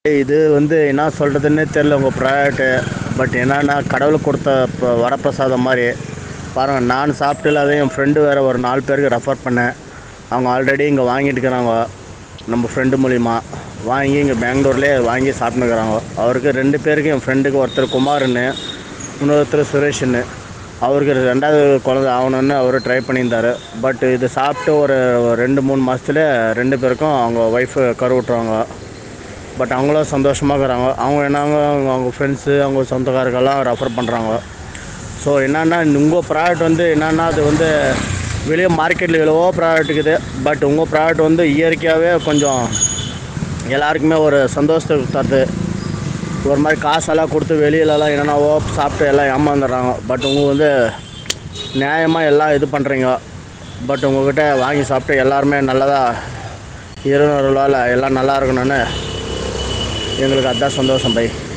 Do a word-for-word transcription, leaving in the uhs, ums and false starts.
இது வந்து என்ன சொல்கிறதுன்னே தெரில உங்கள் ப்ராடக்ட்டு. பட் என்னன்னா கடவுளுக்கு கொடுத்த இப்போ வரப்பிரசாதம் மாதிரி பாருங்கள். நான் சாப்பிட்டு இல்லாத என் ஃப்ரெண்டு வேறு ஒரு நாலு பேருக்கு ரெஃபர் பண்ணேன். அவங்க ஆல்ரெடி இங்கே வாங்கிட்டு இருக்கிறாங்க. நம்ம ஃப்ரெண்டு மூலிமா வாங்கி இங்கே பெங்களூர்லேயே வாங்கி சாப்பிட்டுக்கிறாங்க. அவருக்கு ரெண்டு பேருக்கு, என் ஃப்ரெண்டுக்கு ஒருத்தர் குமார்னு, இன்னொருத்தர் சுரேஷ்னு. அவருக்கு ரெண்டாவது குழந்தை ஆகணுன்னு அவர் ட்ரை பண்ணியிருந்தார். பட் இது சாப்பிட்டு ஒரு ரெண்டு மூணு மாதத்துல ரெண்டு பேருக்கும் அவங்க ஒய்ஃபு கருவுட்டுருவாங்க. பட் அவங்களும் சந்தோஷமாக இருக்கிறாங்க. அவங்க என்னங்க அவங்க ஃப்ரெண்ட்ஸு, அவங்க சொந்தக்காரர்கள்லாம் ரெஃபர் பண்ணுறாங்க. ஸோ என்னென்னா உங்கள் ப்ராடக்ட் வந்து என்னென்னா அது வந்து வெளியே மார்க்கெட்டில் எவ்வளவோ ப்ராடக்ட் இருக்குது. பட் உங்கள் ப்ராடக்ட் வந்து இயற்கையாகவே கொஞ்சம் எல்லாருக்குமே ஒரு சந்தோஷத்தை தருது. ஒரு மாதிரி காசெல்லாம் கொடுத்து வெளியிலலாம் என்னென்னவோ சாப்பிட்டு எல்லாம் ஏமாந்துடுறாங்க. பட் உங்களுக்கு வந்து நியாயமாக எல்லாம் இது பண்ணுறீங்க. பட் உங்கள்கிட்ட வாங்கி சாப்பிட்டு எல்லாருமே நல்லதாக இருநூறுவாவில் எல்லாம் நல்லா இருக்கணும்னு எங்களுக்கு அதுதான் சந்தோஷம் பை.